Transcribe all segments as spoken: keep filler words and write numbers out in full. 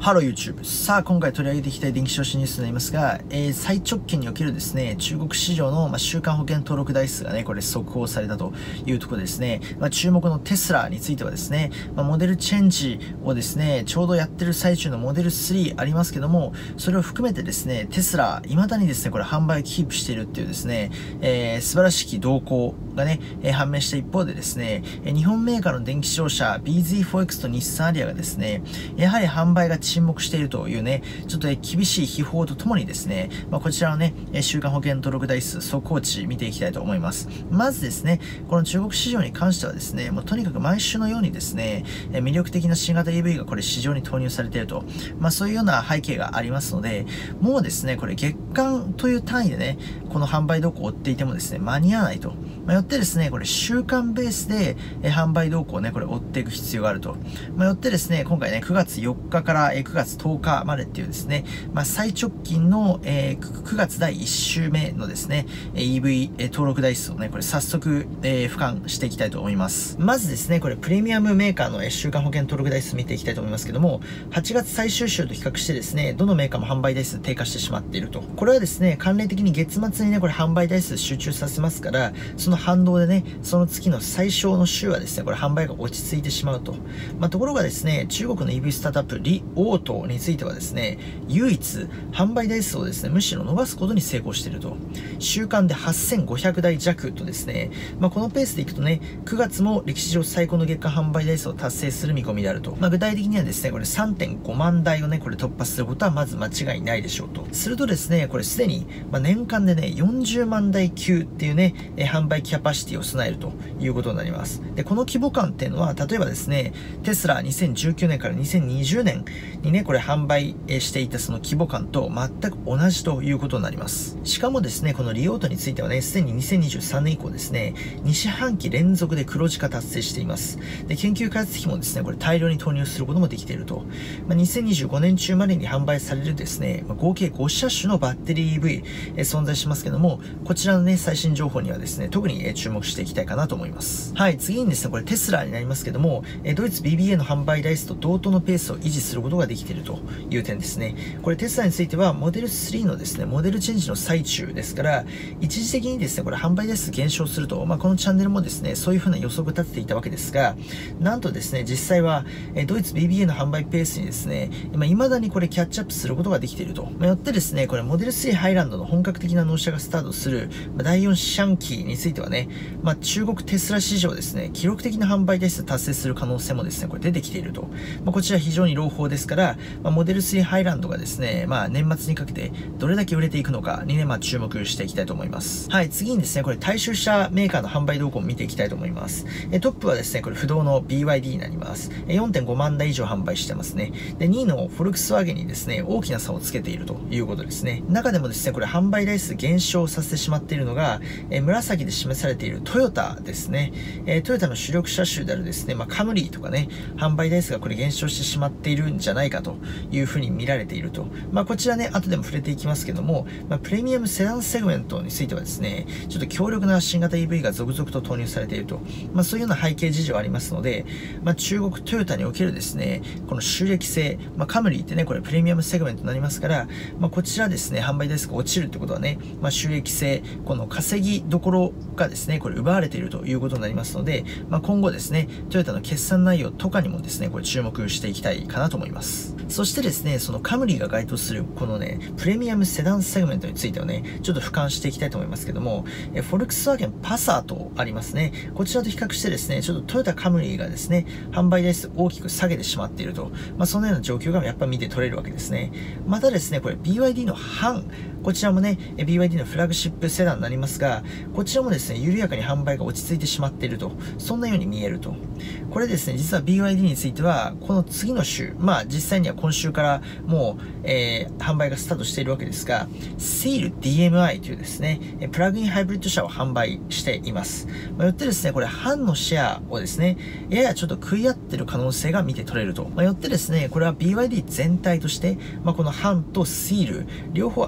ハロー YouTube。さあ、今回取り上げていきたい電気自動車ニュースになりますが、えー、最直近におけるですね、中国市場の、まあ、週間保険登録台数がね、これ速報されたというところでですね、まあ、注目のテスラについてはですね、まあ、モデルチェンジをですね、ちょうどやってる最中のモデルスリーありますけども、それを含めてですね、テスラ、未だにですね、これ販売をキープしているっていうですね、えー、素晴らしき動向がね、えー、判明した一方でですね、日本メーカーの電気自動車 ビーゼットフォーエックス と日産アリアがですね、やはり販売が沈黙しているというね、ちょっと厳しい秘宝とともにですね、まあ、こちらのね、週間保険登録台数速報値見ていきたいと思います。まずですね、この中国市場に関してはですね、もうとにかく毎週のようにですね、魅力的な新型 イーブイ がこれ市場に投入されていると、まあそういうような背景がありますので、もうですね、これ月間という単位でね、この販売動向を追っていてもですね、間に合わないと。まあ、よってですね、これ週間ベースで販売動向をね、これ追っていく必要があると。まあ、よってですね、今回ね、くがつよっかからくがつとおかまでっていうですね、まあ、最直近の、えー、くがつだいいっ週目のですね、イーブイ 登録台数をね、これ早速、えー、俯瞰していきたいと思います。まずですね、これプレミアムメーカーの週間保険登録台数見ていきたいと思いますけども、はちがつ最終週と比較してですね、どのメーカーも販売台数低下してしまっていると。これはですね、関連的に月末にね、これ販売台数集中させますから、その反動でね、その月の最小の週はですね、これ販売が落ち着いてしまうと。まあ、ところがですね、中国の イーブイ スタートアップ、リオートについてはですね、唯一、販売台数をですね、むしろ伸ばすことに成功していると。週間ではっせんごひゃくだい弱とですね、まあ、このペースでいくとね、くがつも歴史上最高の月間販売台数を達成する見込みであると。まあ、具体的にはですね、これ さんてんごまんだいをね、これ突破することはまず間違いないでしょうと。するとですね、これすでに、まあ、年間でね、よんじゅうまんだい級っていうね、え販売キャパシティを備えるということになります。で、この規模感っていうのは、例えばですね、テスラにせんじゅうきゅうねんからにせんにじゅうねんにね、これ販売していたその規模感と全く同じということになります。しかもですね、このリオートについてはね、すでににせんにじゅうさんねん以降ですね、に四半期連続で黒字化達成しています。で、研究開発費もですね、これ大量に投入することもできていると。まあ、にせんにじゅうごねん中までに販売されるですね、まあ、合計ご車種のバッテリー イーブイ、えー、存在しますけども、こちらのね、最新情報にはですね、特に、えー、注目していきたいかなと思います。はい、次にですね、これテスラになりますけども、えー、ドイツ ビービーエー の販売台数と同等のペースを維持することができているという点ですね。これテスラについては、モデルスリーのですね、モデルチェンジの最中ですから、一時的にですね、これ販売台数減少すると、まあ、このチャンネルもですね、そういう風な予測を立てていたわけですが、なんとですね、実際は、えー、ドイツ ビービーエー の販売ペースにですね、今、未だにこれキャッチアップすることができていると。まあ、よってですね、これモデルスリーハイランドの本格的な納車がスタートする、まあ、だいよん四半期についてはね、まあ、中国テスラ市場ですね、記録的な販売台数達成する可能性もですね、これ出てきていると。まあ、こちら非常に朗報ですから、まあ、モデルスリーハイランドがですね、まあ、年末にかけてどれだけ売れていくのかにね、まあ、注目していきたいと思います。はい、次にですね、これ大衆車メーカーの販売動向を見ていきたいと思います。えトップはですね、これ不動の ビーワイディー になります。よんてんごまんだい以上販売してますね。で、にいのフォルクスワーゲンにですね、大きな差をつけているということですね。中でもですね、これ販売台数減少させてしまっているのが、え紫で示されているトヨタですね。えトヨタの主力車種であるですね、まあ、カムリーとかね、販売台数がこれ減少してしまっているんじゃないかというふうに見られていると。まあ、こちらね、後でも触れていきますけども、まあ、プレミアムセダンセグメントについてはですね、ちょっと強力な新型 イーブイ が続々と投入されていると。まあ、そういうような背景事情ありますので、まあ、中国トヨタにおけるですね、この収益性、まあ、カムリーってね、これプレミアムセグメントになりますから、まあ、こちらですね、販売台数が落ちるってことはね、まあ、収益性、この稼ぎどころがですね、これ奪われているということになりますので、まあ、今後ですね、トヨタの決算内容とかにもですね、これ注目していきたいかなと思います。そしてですね、そのカムリーが該当するこのね、プレミアムセダンセグメントについてはね、ちょっと俯瞰していきたいと思いますけども、えフォルクスワーゲンパサートありますね。こちらと比較してですね、ちょっとトヨタカムリーがですね、販売台数大きく下げてしまっていると。まあ、そのような状況がやっぱ見て取れるわけですね。またですね、これ ビーワイディー のハン、こちらもね、ビーワイディー のフラグシップセダンになりますが、こちらもですね、緩やかに販売が落ち着いてしまっていると。そんなように見えると。これですね、実は ビーワイディー については、この次の週、まあ実際には今週からもう、えー、販売がスタートしているわけですが、セイル ディーエムアイ というですね、プラグインハイブリッド車を販売しています。まあ、よってですね、これ、ハンのシェアをですね、ややちょっと食い合ってる可能性が見て取れると。まあ、よってですね、これは ビーワイディー 全体として、まあ、このハンとセイル、両方合わせ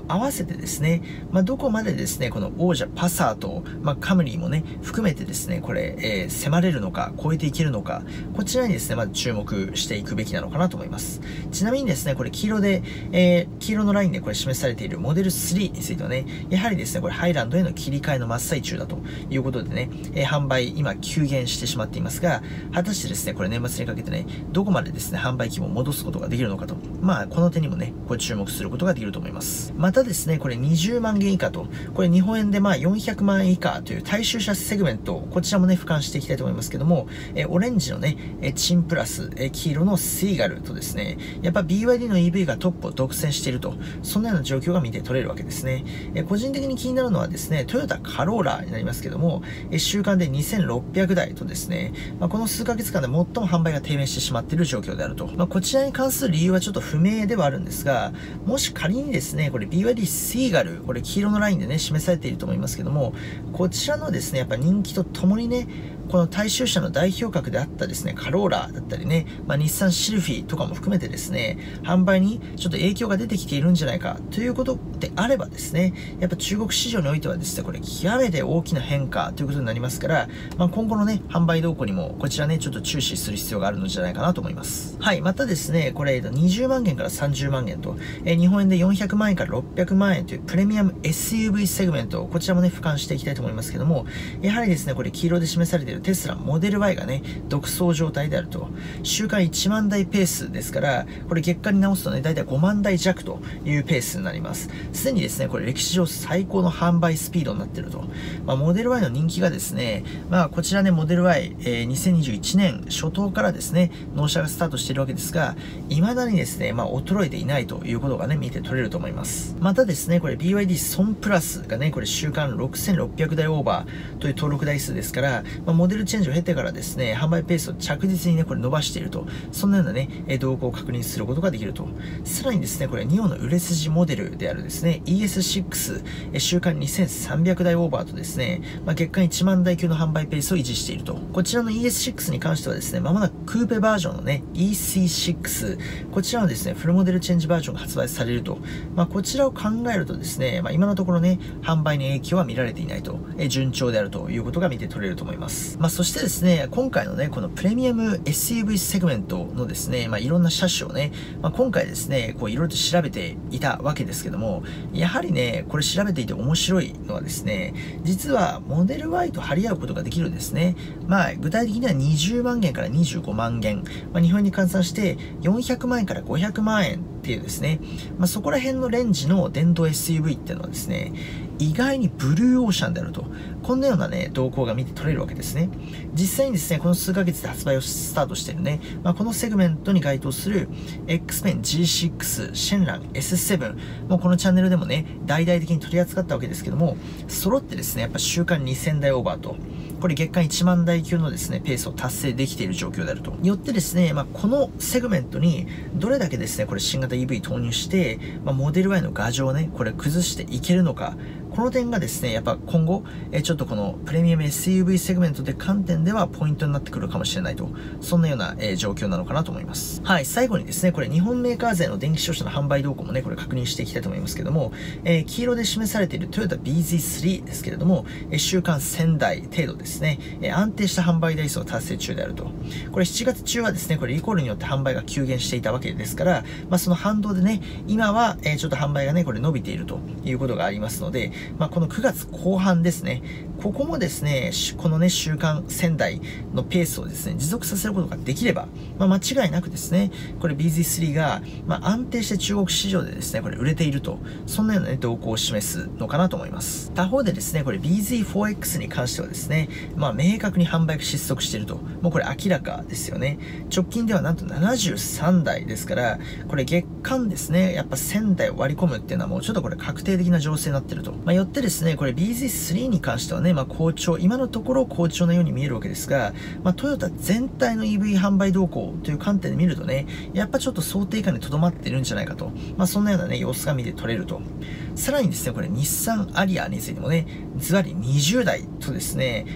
せてですね、まあ、どこまでですね、この王者パサート、まあ、カムリーもね、含めてですね、これ、えー、迫れるのか、超えていけるのか、こちらにですね、まず注目していくべきなのかなと思います。ちなみにですね、これ黄色で、えー、黄色のラインでこれ示されているモデルスリーについてはね、やはりですね、これハイランドへの切り替えの真っ最中だということでね、えー、販売今急減してしまっていますが、果たしてですね、これ年末にかけてね、どこまでですね、販売規模を戻すことができるのかと、まあ、この点にもね、これ注目することができると思います。またですね、これにじゅうまんげん以下と、これ日本円でまあよんひゃくまんえん以下という大衆車セグメント、こちらもね、俯瞰していきたいと思いますけども、えー、オレンジのね、えー、チンプラス、えー、黄色のシーガルとですね、やっぱ ビーワイディー の イーブイ がトップを独占していると、そんなような状況が見て取れるわけですね。えー、個人的に気になるのはですね、トヨタカローラになりますけども、えー、週間でにせんろっぴゃくだいとですね、まあ、この数ヶ月間で最も販売が低迷してしまっている状況であると。まあ、こちらに関する理由はちょっと不明ではあるんですが、もし仮にですね、これ ビーワイディー シーガル、これ黄色のラインでね、示されていると思いますけども、こちらのですね、やっぱ人気とともにね、この大衆車の代表格であったですね、カローラだったりね、まあ、日産シルフィーとかも含めてですね、販売にちょっと影響が出てきているんじゃないかということであればですね、やっぱ中国市場においてはですね、これ極めて大きな変化ということになりますから、まあ、今後のね、販売動向にもこちらね、ちょっと注視する必要があるのじゃないかなと思います。はい、またですね、これにじゅうまんげんからさんじゅうまんげんと、えー、日本円でよんひゃくまんえんからろっぴゃくまんえんというプレミアム エスユーブイ セグメント、こちらもね、俯瞰していきたいと思いますけども、やはりですね、これ黄色で示されているテスラモデル Y がね、独走状態であると。週間いちまんだいペースですから、これ月間に直すとね、だいたいごまんだいじゃくというペースになります。すでにですね、これ歴史上最高の販売スピードになっていると。まあ、モデル Y の人気がですね、まあ、こちらね、モデル Y、えー、にせんにじゅういちねん初頭からですね、納車がスタートしているわけですが、未だにですね、まあ、衰えていないということがね、見て取れると思います。またですね、これ ビーワイディー ソンプラスがね、これ週間ろくせんろっぴゃくだいオーバーという登録台数ですから、まあ、モデルチェンジを経てからですね、販売ペースを着実にね、これ伸ばしていると、そんなようなね、動向を確認することができると。さらにですね、これニオの売れ筋モデルであるですね、イーエスシックス、週間にせんさんびゃくだいオーバーとですね、まあ、月間いちまんだい級の販売ペースを維持していると。こちらの イーエスシックス に関してはですね、まもなくクーペバージョンのね、イーシーシックス、こちらのですね、フルモデルチェンジバージョンが発売されると。まあ、こちらを考えるとですね、まあ、今のところね、販売に影響は見られていないと、え順調であるということが見て取れると思います。まあ、そしてですね、今回のね、このプレミアム エスユーブイ セグメントのですね、まあ、いろんな車種をね、まあ、今回ですね、こういろいろと調べていたわけですけども、やはりね、これ調べていて面白いのはですね、実はモデル Y と張り合うことができるんですね。まあ、具体的にはにじゅうまんげんからにじゅうごまんげん、まあ、日本円に換算してよんひゃくまんえんからごひゃくまんえんっていうですね、まあ、そこら辺のレンジの電動 エスユーブイ っていうのはですね、意外にブルーオーシャンであると。こんなようなね、動向が見て取れるわけですね。実際にですね、この数ヶ月で発売をスタートしているね、まあ、このセグメントに該当する X ペン ジーシックス、シェンラン エスセブン、もうこのチャンネルでもね、大々的に取り扱ったわけですけども、揃ってですね、やっぱ週間にせんだいオーバーと、これ月間いちまんだい級のですね、ペースを達成できている状況であると。よってですね、まあ、このセグメントにどれだけですね、これ新型 イーブイ 投入して、まあ、モデル Y の牙城をね、これ崩していけるのか、この点がですね、やっぱ今後、えちょっとこのプレミアム エスユーブイ セグメントで観点ではポイントになってくるかもしれないと、そんなような、えー、状況なのかなと思います。はい、最後にですね、これ日本メーカー勢の電気自動車の販売動向もね、これ確認していきたいと思いますけども、えー、黄色で示されているトヨタ ビーゼットスリー ですけれども、えー、週間せんだい程度ですね、えー、安定した販売台数を達成中であると。これしちがつ中はですね、これリコールによって販売が急減していたわけですから、まあ、その反動でね、今は、えー、ちょっと販売がね、これ伸びているということがありますので、まあ、このくがつこう半ですね、ここもですね、このね、週間せんだいのペースをですね、持続させることができれば、まあ、間違いなくですね、これ ビーゼットスリー が、まあ、安定して中国市場でですね、これ売れていると、そんなようなね、動向を示すのかなと思います。他方でですね、これ ビーゼットフォーエックス に関してはですね、まあ、明確に販売が失速していると、もうこれ明らかですよね。直近ではなんとななじゅうさんだいですから、これ月間ですね、やっぱせんだいを割り込むっていうのはもうちょっとこれ確定的な情勢になっていると。まあ、よってですね、これ ビーゼットスリー に関してはね、まあ、好調、今のところ好調なように見えるわけですが、まあ、トヨタ全体の イーブイ 販売動向という観点で見るとね、やっぱちょっと想定以下に留まっているんじゃないかと、まあ、そんなようなね、様子が見て取れると。さらにですね、これ日産アリアについてもね、ズバリにじゅうだいとですね、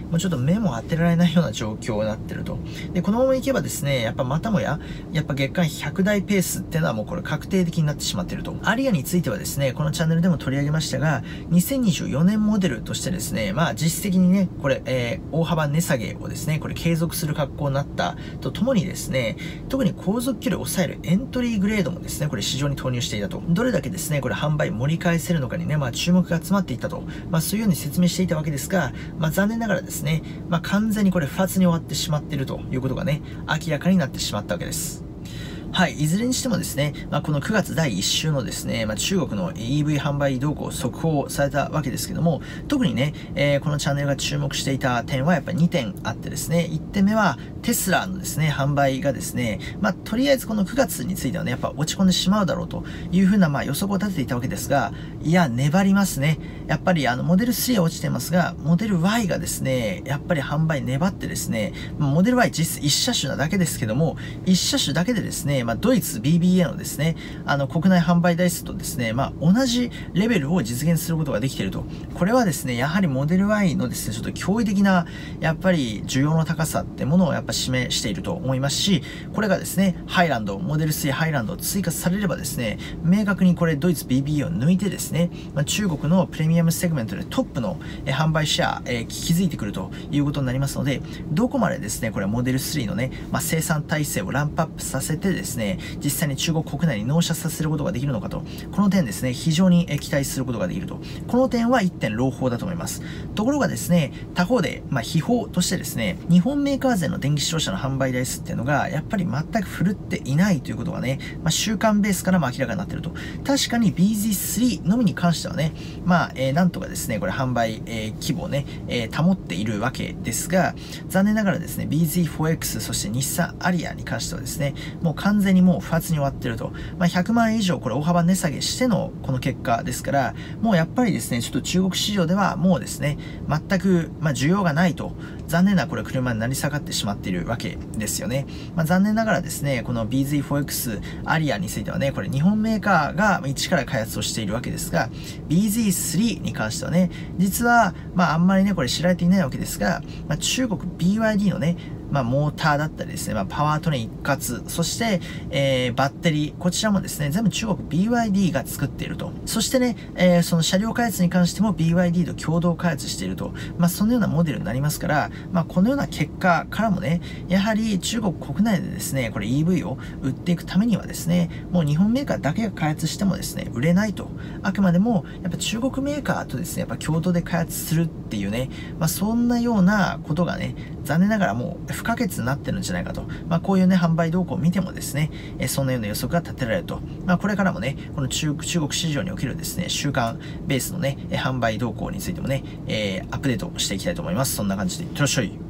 もうちょっと目も当てられないような状況になってると。で、このままいけばですね、やっぱまたもや、やっぱ月間ひゃくだいペースっていうのはもうこれ確定的になってしまっていると。アリアについてはですね、このチャンネルでも取り上げましたが、にせんにじゅうよねんモデルとしてですね、まあ実質的にね、これ、えー、大幅値下げをですね、これ継続する格好になったとともにですね、特に航続距離を抑えるエントリーグレードもですね、これ市場に投入していたと。どれだけですね、これ販売盛り返せるのかにね、まあ注目が集まっていったと。まあそういうように説明していたわけですが、まあ残念ながらですね、まあ完全にこれ不発に終わってしまっているということがね、明らかになってしまったわけです。はい。いずれにしてもですね、まあ、このくがつだいいっ週のですね、まあ、中国の イーブイ 販売動向速報されたわけですけども、特にね、えー、このチャンネルが注目していた点はやっぱりにてんあってですね、いってんめはテスラのですね、販売がですね、まあ、とりあえずこのくがつについてはね、やっぱ落ち込んでしまうだろうというふうなまあ予測を立てていたわけですが、いや、粘りますね。やっぱりあの、モデルスリーは落ちてますが、モデル ワイ がですね、やっぱり販売粘ってですね、モデル ワイ 実質いち車種なだけですけども、いち車種だけでですね、まあ、ドイツ ビービーエー のですね、あの、国内販売台数とですね、まあ、同じレベルを実現することができていると。これはですね、やはりモデル ワイ のですね、ちょっと驚異的な、やっぱり需要の高さってものをやっぱ示していると思いますし、これがですね、ハイランド、モデルスリーハイランドを追加されればですね、明確にこれドイツ ビービーエー を抜いてですね、まあ、中国のプレミアムセグメントでトップの、え販売シェア、えー、築いてくるということになりますので、どこまでですね、これモデルスリーのね、まあ、生産体制をランプアップさせてですね、実際に中国国内に納車させることができるのかと、この点ですね、非常に期待することができると。この点は一点朗報だと思います。ところがですね、他方で、まあ、秘宝としてですね、日本メーカー勢の電気自動車の販売台数っていうのが、やっぱり全く振るっていないということがね、まあ、週間ベースからも明らかになっていると。確かに ビーゼットスリー のみに関してはね、まあ、えー、なんとかですね、これ販売、えー、規模をね、えー、保っているわけですが、残念ながらですね、ビーゼットフォーエックス、そして日産アリアに関してはですね、もう完全にもう不発に終わっていると。まあ、ひゃくまんえん以上これ大幅値下げしてのこの結果ですから、もうやっぱりですね、ちょっと中国市場ではもうですね、全く、まあ、需要がないと、残念なこれ車になり下がってしまっているわけですよね。まあ、残念ながらですね、この ビーゼットフォーエックス アリアについてはね、これ日本メーカーが一から開発をしているわけですが、ビーゼットスリー に関してはね、実は、まああんまりね、これ知られていないわけですが、まあ、中国 ビーワイディー のね、まあ、モーターだったりですね、まあ、パワートレイン一括、そして、えー、バッテリー、こちらもですね、全部中国 ビーワイディー が作っていると。そしてね、えー、その車両開発に関しても ビーワイディー と共同開発していると。まあ、そのようなモデルになりますから、まあ、このような結果からもね、やはり中国国内でですね、これ イーブイ を売っていくためにはですね、もう日本メーカーだけが開発してもですね、売れないと。あくまでも、やっぱ中国メーカーとですね、やっぱ共同で開発するっていうね、まあ、そんなようなことがね、残念ながらもう不可欠になってるんじゃないかと。まあ、こういうね、販売動向を見てもですね、えそんなような予測が立てられると。まあ、これからもね、この中、中国市場におけるですね、週間ベースのね、販売動向についてもね、えー、アップデートしていきたいと思います。そんな感じでいってらっしゃい。